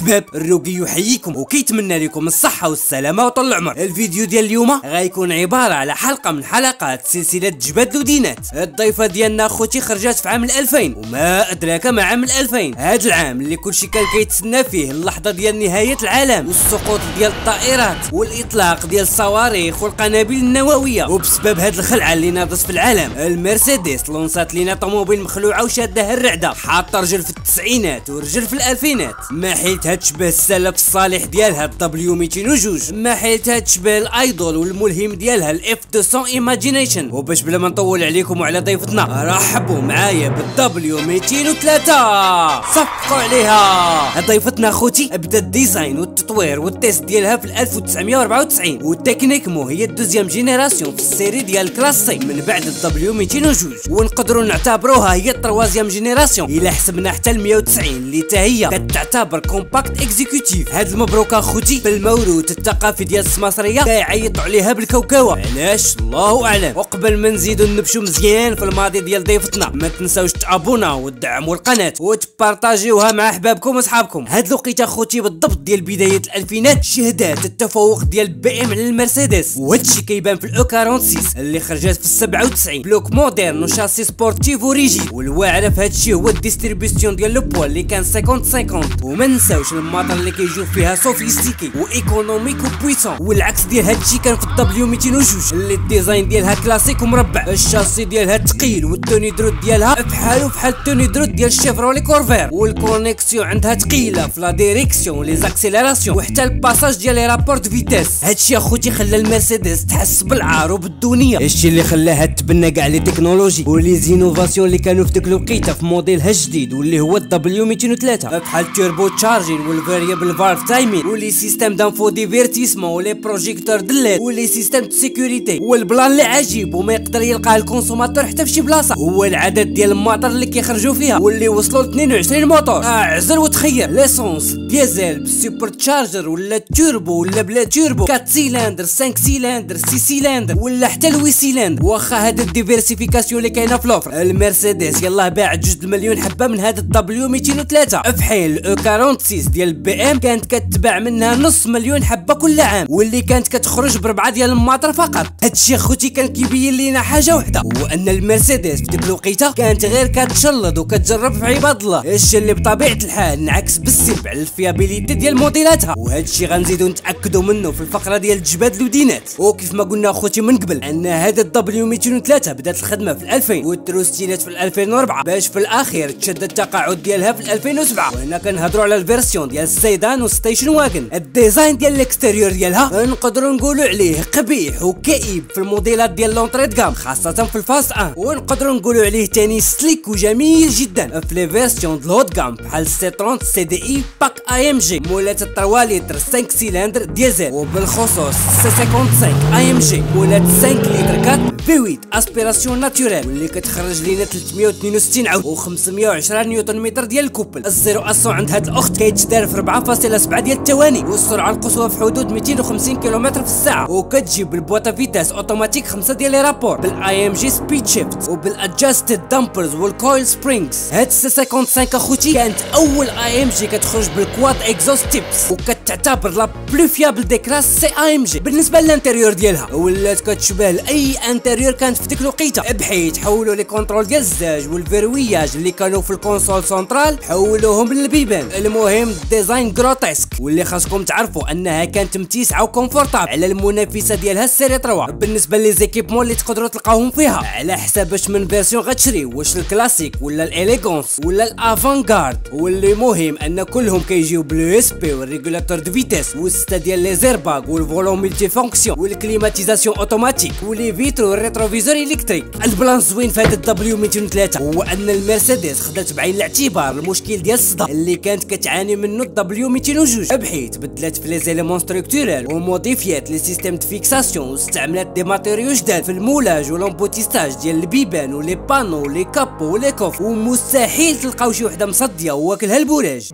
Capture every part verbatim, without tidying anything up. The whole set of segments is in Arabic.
احباب الروقي يحييكم وكيتمنى لكم الصحه والسلامه وطول العمر. الفيديو ديال اليوم غيكون عباره على حلقه من حلقات سلسله جباد لودينات. الضيفه ديالنا اخوتي خرجت في عام ألفين، وما ادراك ما عام ألفين، هذا العام اللي كلشي كان كيتسنى فيه اللحظه ديال نهايه العالم والسقوط ديال الطائرات والاطلاق ديال الصواريخ والقنابل النوويه. وبسبب هذه الخلعه اللي ناضت في العالم، المرسيدس لونسات لينا طوموبيل مخلوعه وشادها الرعده، حاطه رجل في التسعينات ورجل في الالفينات، ما حيتها تشبه السلف الصالح ديالها الدبليو مئتين وجوج، ما حيتها تشبه الايدول والملهم ديالها الاف مئتين ايماجينيشن. وباش بلا ما نطول عليكم وعلى ضيفتنا، رحبوا معايا بالدبليو مئتين وثلاثة، صفقوا عليها. ضيفتنا اخوتي بدا الديزاين والتطوير والتيست ديالها في ألف وتسعمائة وأربعة وتسعين، والتكنيك مو هي الدوزيام جينيراسيون في السيري ديال كلاسي من بعد الدبليو مئتين وجوج، ونقدروا نعتبروها هي التروازيام جينيراسيون الا حسبنا حتى ال مئة وتسعين اللي تا هي كتعتبر كومباكت اكزيكوتيف. هاد المبروك اخوتي بالموروث الثقافي ديال السماسريه كيعيطوا عليها بالكوكاوه، علاش الله اعلم. وقبل ما نزيدو نبشو مزيان في الماضي ديال ضيفتنا، ما تنساوش تابوناو وتدعموا القناه وتبارطاجيوها مع احبابكم واصحابكم. هاد الوقيته اخوتي بالضبط ديال بدايه الالفينات شهدات التفوق ديال بي ام على المرسيدس، وهادشي كيبان في الاو ستة وأربعين اللي خرجت في سبعة وتسعين، بلوك مودرن وشاسي سبورتيف وريجي. والواعره في هادشي هو الديستريبيسيون ديال لو بوا اللي كان خمسين خمسين. وما نساوش الماطر اللي كيجيو فيها سوفيستيكي وايكونوميك وبويسون، والعكس ديال هادشي كان في الدبليو مئتين وجوج اللي الديزاين ديالها كلاسيك ومربع، الشاسي ديالها ثقيل والتوني درود ديالها بحالو بحال التوني درود ديال الشيفرولي كورفير، والكونيكسيون عندها ثقيله في لا ديريكسيون لي زاكسيليراسيون وحتى الباساج ديال لي رابورت فيتاس. هادشي اخوتي خلى المرسيدس تحس بالعار وبالدنيا، هادشي اللي خلاها تبنى كاع لي تكنولوجي ولي زينوفاسيون اللي كانوا في ديك الوقيته في موديلها الجديد واللي هو الدبليو مئتين وثلاثة، بحال التوربو تشارجين والفاريبل فالف تايمين ولي سيستيم دانفو ديفيرتيسمون ولي بروجيكتور دلات ولي سيستيم دو سيكوريتي. والبلان اللي عجيب وما يقدر يلقاه الكونسوماتور حتى في شي بلاصه هو العدد ديال الماطر اللي كيخرجوا فيها واللي وصلوا ل اثنين وعشرين موتور. اعزل وتخير ليسونس ديزل بالسوبر تشارجر ولا توربو ولا بلا توربو، أربعة سيلندر خمسة سيلندر ستة سيلندر ولا حتى ثمانية سيلندر. واخا هاد الديفيرسيفيكاسيون اللي كاينه في لوفر، المرسيدس يلاه باعت جوج المليون حبه من هاد الدبليو مئتين وثلاثة، في حين الاو ستة وأربعين ديال البي ام كانت كتباع منها نص مليون حبه كل عام، واللي كانت كتخرج بربعه ديال الماطر فقط. هادشي اخوتي كان كيبين لينا حاجه وحده، هو ان المرسيدس في ديك الوقيته كانت غير كتشلض وكتجرب في عباد الله، الشيء اللي بطبيعه الحال انعكس بالسلب على الفيابيليتي ديال موديلاتها. وهادشي غنزيدو نتاكدوا منه في الفقره ديال جباد لودينات. وكيف ما قلنا اخوتي من قبل ان هذا الدبليو مئتين وثلاثة بدات الخدمه في ألفين وتروستيلات في ألفين وأربعة، باش في الاخير تشد التقاعد ديالها في ألفين وسبعة. وهنا كنهضروا على الفيرسيون ديال السيدان والستيشن واغن. الديزاين ديال الاكستيريور ديالها نقدروا نقولوا عليه قبيح وكئيب في الموديلات ديال لونطري دغام خاصه في الفاس واحد، ونقدروا نقولوا عليه ثاني سليك وجميل جدا في لي فيرسيون د الهوت غام بحال سي ثلاثين سي دي اي باك اي ام جي مولات ثلاثة لتر خمسة سيلندر ديزل، وبالخصوص سي خمسة وخمسين اي ام جي مولات خمسة لتر أربعة في ثمانية اسبيراسيون ناتوريل واللي كتخرج لينا ثلاثمائة واثنين وستين عود و510 نيوتن متر ديال الكوبل. الزيرو اسو عند هاد الاخت كيتدار في أربعة فاصلة سبعة ديال الثواني، والسرعه القصوى في حدود مئتين وخمسين كيلومتر في الساعه، وكتجيب بالبواطه فيتاس اوتوماتيك خمسة ديال لي رابور بالاي ام جي سبيد شيفت وبالادجاستد دامبرز والكويل سبرينجز. هاد سي خمسة وخمسين اخوتي كانت اول اي ام جي كتخرج بالكواد اكزوست تيبس، وكتعتبر لا بلو فيابل دي كلاس سي اي ام جي. بالنسبه للانتيريور ديالها ولات كتشبه لاي انتيريور كانت في ديك الوقيته، بحيث حولوا لي كونترول ديال الزاج والفيروياج اللي كانوا في الكونسول سنترال حولوهم للبيبان. المهم الديزاين جروتيسك، واللي خاصكم تعرفوا انها كانت متيسعه وكونفورتابل على المنافسه ديالها السيري ثلاثة. بالنسبه لي زيكيبمون اللي تقدروا تلقاوهم فيها على حساب باش من فيرسيون غتشري، واش الكلاسيك ولا الاليغونس ولا الافانغارد، واللي مهم ان كلهم كيجيو بلو اس بي والريغولاتور دو فيتاس والسته ديال لي زيرباغ والفولوم ملتي فونكسيون والكليماتيزاسيون اوتوماتيك ولي فيترو والريتروفيزور الكتريك. البلان زوين في هذا الدبليو مئتين وثلاثة هو ان المرسيدس خدات بعين الاعتبار المشكل ديال الصدى اللي كانت كتعاني منه الدبليو مئتين وجوج، بحيث بدلات في لي زيليمون ستركتورال وموديفيات لي سيستيم دو فيكساسيون واستعملت دي ماتيريو جداد في المولاج والامبوتيستاج ديال البيبان ولي بانو ولي كابو ولي كوف، ومستحيل تلقاو شي وحده مصديه واكلها البولاج.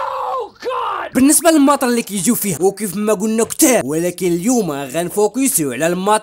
بالنسبه للماطر اللي كيجيو فيها وكيف ما قلنا كتار، ولكن اليوم غنفوكسيو على الماطر الاكثر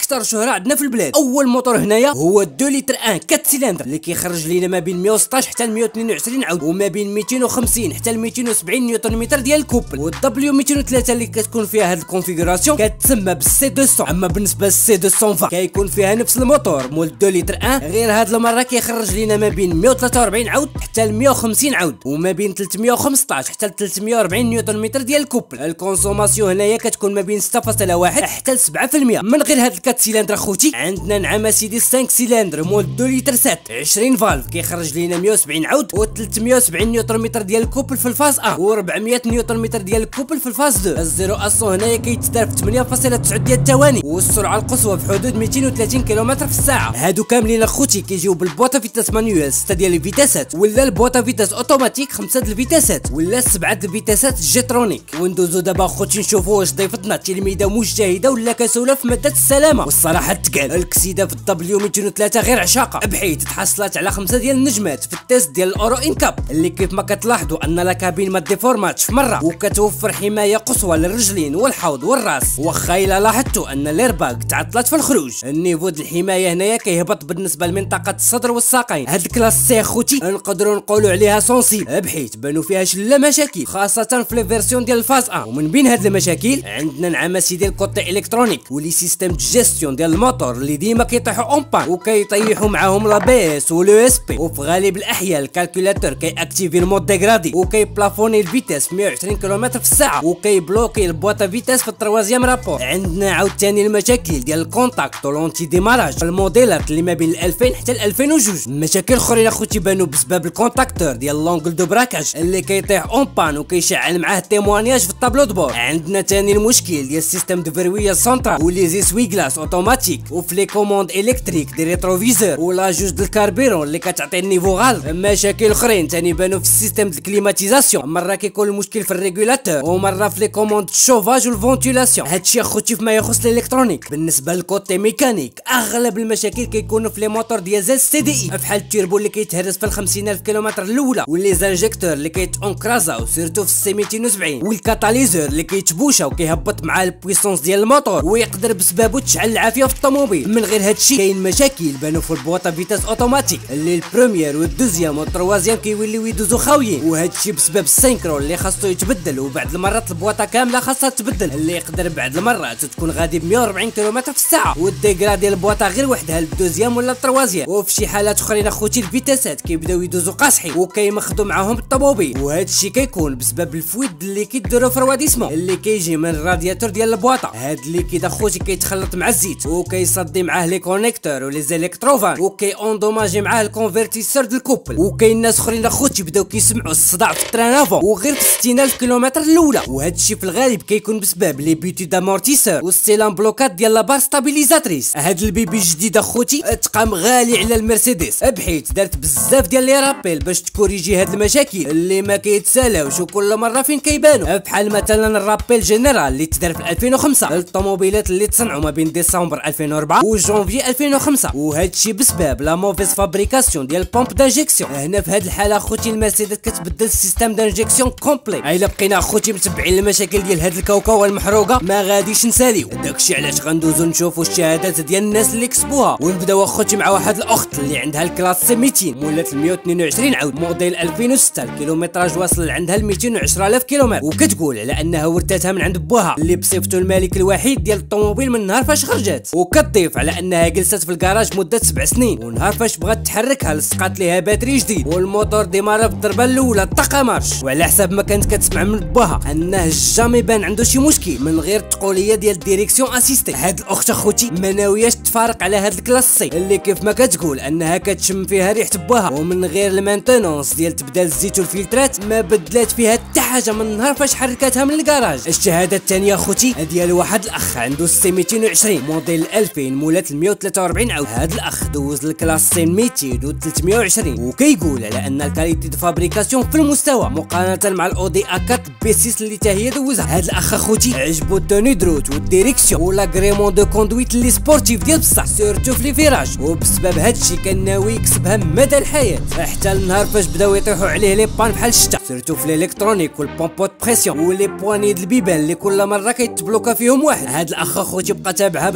اكثر شهره عندنا في البلاد. اول موتور هنايا هو اثنين لتر واحد أربعة سيلندر اللي كيخرج لينا ما بين مية وستطاش حتى مية واثنين وعشرين عود، وما بين ميتين وخمسين حتى ميتين وسبعين نيوتن متر ديال الكوبل. والدبليو ميتين وثلاثة اللي كتكون فيها هاد الكونفيغوراسيون كتسمى بالسي مئتين. اما بالنسبه للسي مئتين كيكون فيها نفس الموتور مول اثنين لتر واحد، غير هاد المره كيخرج لينا ما بين مية وثلاثة وأربعين عود حتى مية وخمسين عود، وما بين ثلاثمية وخمسطاش حتى ثلاثمية وأربعين نيوتن متر ديال الكوبل. الكونسوماسيون هنايا كتكون ما بين ستة فاصلة واحد حتى ل سبعة في المية. من غير هاد الكات سيلندر اخوتي عندنا نعم اسيدي خمسة سيلندر مول اثنين لتر سبعة عشرين فالف كيخرج لينا مية وسبعين عود و ثلاثمية وسبعين نيوتن متر ديال الكوبل في الفاز واحد و أربعمية نيوتن متر ديال الكوبل في الفاز اثنين. الزيرو اسو هنايا كيتدار في ثمانية فاصلة تسعة ديال الثواني، والسرعه القصوى في حدود ميتين وثلاثين كيلومتر في الساعه. هادو كاملين اخوتي كيجيو بالبوطه فيتاس مانيوال ستة ديال الفيتاسات، ولا البوطه فيتاس اوتوماتيك خمسة ديال الفيتاسات، ولا سبعة ديال الفيتاسات جيترونيك. وندوزو دابا اخوتي نشوفوا واش ضيفتنا تلميذه مجتهده ولا كسوله في ماده السلامه. والصراحه تقال الكسيده في الدبليو ميتين وثلاثة غير عشاقه، بحيث تحصلت على خمسة ديال النجمات في التيست ديال الاورو انكاب، اللي كيف ما كتلاحظوا ان لا كابين ما ديفورماتش في مره، وكتوفر حمايه قصوى للرجلين والحوض والراس. واخا الا لاحظتوا ان الايرباغ تعطلت في الخروج، النيفو ديال الحمايه هنايا كيهبط بالنسبه لمنطقه الصدر والساقين. هاد الكلاس سي خوتي نقدروا نقولوا عليها سونسيبل، بحيث بانوا فيها شله مشاكل خاصه في لي فيرسيون ديال الفاز واحد. ومن بين هاد المشاكل عندنا نعم سيدي الكوتي الكترونيك ولي سيستيم دو جيستيون ديال الموتور اللي ديما كيطيحوا اون بان، وكيطيحوا معاهم لا بي اس ولو اس بي. وفي غالب الاحيان الكالكولاتور كياكتيفي المود ديغرادي وكيبلافوني الفيتاس في مية وعشرين كيلومتر في الساعه، وكيبلوكي البواطه فيتاس في التروازيام رابور. عندنا عاوتاني المشاكل ديال الكونتاكت ولونتي ديماراج الموديلات اللي ما بين ألفين حتى ألفين وجوج. مشاكل اخرين اخوتي بانوا بسبب الكونتاكتور ديال لونغل دو براكاج اللي كيطيح اون بان وكيشعل معاه تيموانياج في الطابلو دبور. عندنا تاني المشكل ديال السيستم دو فرويه سونترال ولي زيسوي كلاس اوتوماتيك، وفي لي كوموند الكتريك دي ريتروفيزور ولا جوج د الكاربيرون اللي كتعطي النيفو غالط. مشاكل اخرين تاني بانوا في السيستم د الكليماتيزاسيون، مره كيكون المشكل في الريغولاتور ومره في لي كوموند الشوفاج والفونتيلاسيون. هادشي اخوتي فيما يخص الالكترونيك. بالنسبه للكوتي ميكانيك اغلب المشاكل كيكونوا في لي موتور ديزل سي دي اي، بحال التيربو اللي كيتهرس في ال خمسين ألف كيلومتر الاولى، ولي زانجيكتور اللي كيتونكرازاو سيرتو في السي ميتين وسبعين، والكاتاليزور اللي كيتبوشا وكيهبط مع البويسونس ديال الموتور ويقدر بسببه تشعل العافيه في الطوموبيل. من غير هادشي كاين مشاكل بانوا في البواطه فيتاس اوتوماتيك اللي البروميير والدوزيام والتروازيام كيوليو يدوزو خاويين، وهادشي بسبب السينكرون اللي خاصو يتبدل، وبعد المرات البواطه كامله خاصها تبدل اللي يقدر بعد المرات تكون غادي ب مية وأربعين كيلومتر في الساعه، والديغرا ديال البواطه غير وحدها الدوزيام ولا التروازيام. وفي شي حالات اخرين اخوتي الفيتاسات كيبداو يدوزو قاصحين وكيمخدو معاهم الطوموبيل، وهادشي كيكون بسبب الفويد اللي كيديرو في الرواديسمون اللي كيجي من الرادياتور ديال البواطه. هاد اللي كي اخوتي كيتخلط مع الزيت وكيصدي معاه لي كونيكتور ولي زيليكتروفان وكي اوندوماجي معاه الكونفرتيسور ديال الكوبل. وكاين ناس اخرين اخوتي بداو كيسمعوا الصداع في التران افون وغير في ستين ألف كيلومتر الاولى، وهادشي في الغالب كيكون بسبب لي بيتي دامورتيسور والسيلان بلوكات ديال لا بار ستابيليزاتريس. هاد البيبي الجديد اخوتي تقام غالي على المرسيدس، بحيث دارت بزاف ديال لي رابيل باش تكوريجي هاد المشاكل اللي ما كيتسالاوش وكل مره فين كيبانوا، بحال مثلا الرابيل جينيرال اللي تدار في ألفين وخمسة للطوموبيلات اللي تصنعوا ما بين ديسمبر ألفين وأربعة وجونفي ألفين وخمسة، وهادشي بسبب لا موفيز فابريكاسيون ديال البومب دانجيكسيون. هنا في هاد الحاله اخوتي المرسيدس كتبدل السيستم دانجيكسيون كومبلي. الا بقينا اخوتي متبعين المشاكل ديال هاد الكاوكاو المحروقه ما غاديش نساليو، داكشي علاش غندوزو نشوفوا الشهادات ديال الناس اللي كسبوها. ونبداو اخوتي مع واحد الاخت اللي عندها الكلاس سي ميتين مولات مية واثنين وعشرين عود موديل ألفين وستة، الكيلومتراج واصل عندها ل ميتين وعشرة آلاف كيلومتر، وكتقول على انها ورثتها من عند بوها اللي بصفته الملك الوحيد ديال الطوموبيل من نهار فاش خرجت. وكتضيف على انها جلست في الكراج مده سبع سنين، ونهار فاش بغات تحركها لصقات ليها باتري جديد والموتور ديمارا في الضربه الاولى طاقه مارش. وعلى حسب ما كانت كتسمع من بوها انه جامي بان عنده شي مشكل من غير التقوليه ديال الديريكسيون اسيستي. هاد الاخت اخوتي ما ناوياش تفارق على هاد الكلاس سي اللي كيف ما كتقول انها كتشم فيها ريحه بوها، ومن غير المانتونونس ديال تبدال الزيت والفلترات ما بدلات فيها حتى حاجه من نهار فاش حركتها من الكراج. الشهاده الثانيه اخوتي ديال واحد الاخ عنده السي ميتين وعشرين موديل ألفين مولات مية وثلاثة وأربعين عود. هاد الاخ دوز الكلاس سي ميتين و ثلاثمية وعشرين وكيقول على ان الكاليتي دو فابريكاسيون في المستوى مقارنه مع الاودي أربعة بي ستة اللي حتى هي دوزها. هاد الاخ اخوتي عجبو التوني دروت والديريكسيون ولاغريمون دو كوندويت اللي سبورتيف ديال بصح سورتو في لي فيراج، وبسبب هادشي كان ناوي يكسبها مدى الحياه حتى النهار فاش بداو يطيحوا عليه لي بان بحال الشتا سورتو في الالكترونيك والبومبوت بريسيون ولي بواني د البيبان اللي كل مره كيتبلوكا فيهم واحد. هاد الاخ اخوتي بقى تابعها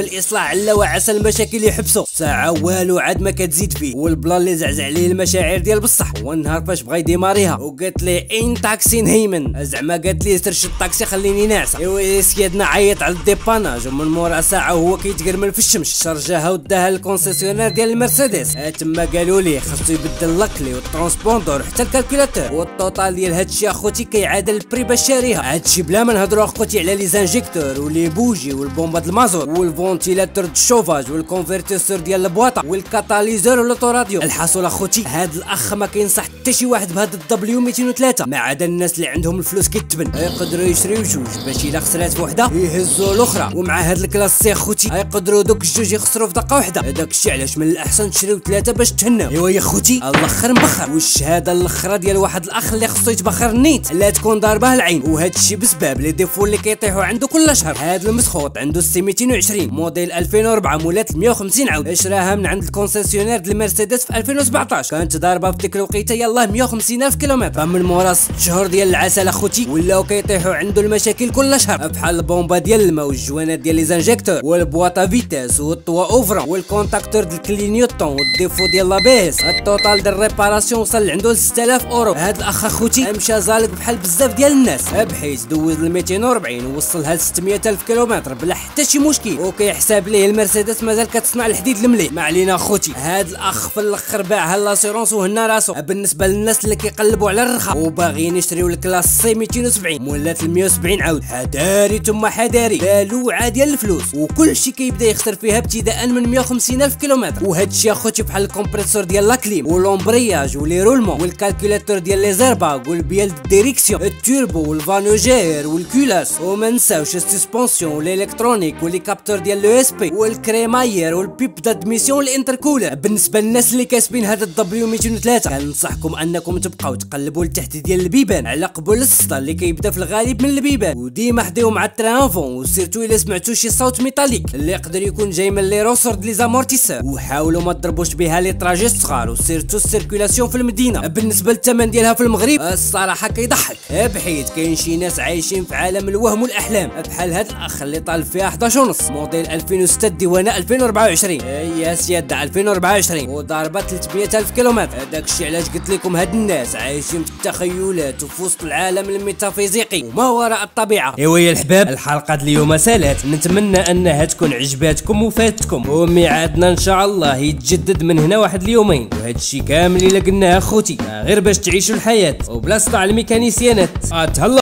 بالاصلاح على وعسى المشاكل يحبسوا ساعه والو عاد ما كتزيد فيه، والبلان اللي زعزع عليه المشاعر ديال بصح. والنهار فاش بغا يديماريها وقالت لي ان تاكسي نهيمن، زعما قالت لي سرش الطاكسي خليني ناعسه. ايوا سيادنا عيط على الديباناج، ومن مورا ساعه وهو كيتقرمل في الشمس شرجاها وداها للكونسيسيونير ديال المرسيدس. تما قالوا ليه خاصو يبدل لاكلي والترونسبوندور حتى الكالكولاتور، والتوتال ديال هادشي اخوتي كيعادل البري باش شاريها. هادشي بلا ما نهضروا اخوتي على لي زانجيكتور ولي بوجي والبومبا د المازوت والفونتيلاتور د الشوفاج والكونفرتيسور ديال البواطه والكاتاليزور والautoradio. الحاصل اخوتي هاد الاخ ما كينصح حتى شي واحد بهاد الدبليو مئتين وثلاثة ما عدا الناس اللي عندهم الفلوس كيتبن، يقدروا يشريو جوج باش الا خسرات في وحده يهزوا الاخرى. ومع هاد الكلاس سي اخوتي يقدروا دوك الجوج يخسروا في دقه واحده. هذاك الشيء علاش من الاحسن تشريو ثلاثه باش تهناو. ايوا يا خوتي الاخر مبخر، والشهاده الاخرى ديال واحد الاخ اللي خصو يتبخر نيت لا تكون ضاربه العين، وهذا الشيء بسبب لي ديفو اللي كيطيحوا عنده كل شهر. هذا المسخوط عنده سي مئتين وعشرين موديل ألفين وأربعة مولات مئة وخمسين عاود، شراها من عند الكونسيسيونير ديال المرسيدس في ألفين وسبعطاش، كانت ضاربه في ديك الوقيته يلاه مئة وخمسين ألف كيلومتر. فمن مورا ست شهور ديال العسل اخوتي ولاو كيطيحوا عنده المشاكل كل شهر، بحال البومبا ديال الماء والجوانات ديال لي زانجيكتور والبواطه فيتاس والطوا اوفرا والكونتاكتور ديال الكلينيوتون والديفو ديال لابيس. التوتال ديال الريباراسيون وصل عنده ل ستة آلاف اورو. هاد الاخ اخوتي مشى زالق بحال بزاف ديال الناس، بحيث دوز ل مئتين وأربعين ووصلها ل ستمئة ألف كيلومتر بلا حتى شي مشكل، وكيحسب ليه المرسيدس مازال كتصنع الحديد المليح. ما علينا اخوتي، هاد الاخ في الاخر باعها لاسيرونس وهنا راسو. بالنسبه للناس اللي كيقلبوا على الرخا وباغيين يشريو الكلاس سي مئتين وسبعين مولات مئة وسبعين عاود، حداري ثم حداري بالوعه ديال الفلوس، وكل شيء كيبدا يخسر فيها ابتداء من مئة وخمسين ألف كيلومتر. وهاد الشيء اخوتي بحال الكمبريسور ديال لاكليم والومبرياج ولي رولمون والكالكولاتور ديال لي زيرباغ والبيال الديريكسيون التوربو والفانوجير والكولاس، وما نساوش السسبونسيون والالكترونيك واللي كابتور ديال لو اس بي والكريماير والبيب دادميسيون والانتركولر. بالنسبه للناس اللي كاسبين هذا الدبليو مئتين وثلاثة كنصحكم انكم تبقاو تقلبوا لتحت ديال البيبان على قبل السطا اللي كيبدا في الغالب من البيبان، وديما حديو مع الترانفون، وسيرتو الا سمعتوا شي صوت ميتاليك اللي يقدر يكون جاي من لي روسور دي زامورتيسور، وحاولوا ما تضربوش بها لي تراجي صغار، وسيرتو السيركولاسيون في المدينه. بالنسبه للثمن ديالها في المغرب الصراحه كيضحك، بحيث كاين شي ناس عايشين في عالم الوهم والاحلام بحال هاد الاخ اللي طالب فيها أحد عشر ونص موديل ألفين وستة ديوانه ألفين وأربعة وعشرين. يا سيادة ألفين وأربعة وعشرين وضاربه ثلاثمئة ألف كيلومتر. هذاك الشيء علاش قلت لكم هاد الناس عايشين في التخيلات وفي وسط العالم الميتافيزيقي وما وراء الطبيعه. ايوا يا الحباب الحلقه د اليوم سالات، نتمنى انها تكون عجباتكم وفاتتكم، وميعادنا ان شاء الله يتجدد من هنا واحد اليومين، وهذا الشيء كامل اللي قلناه اخوتي غير باش تعيشوا الحياه وبلاصه على الميكانيسيانات. تهلا.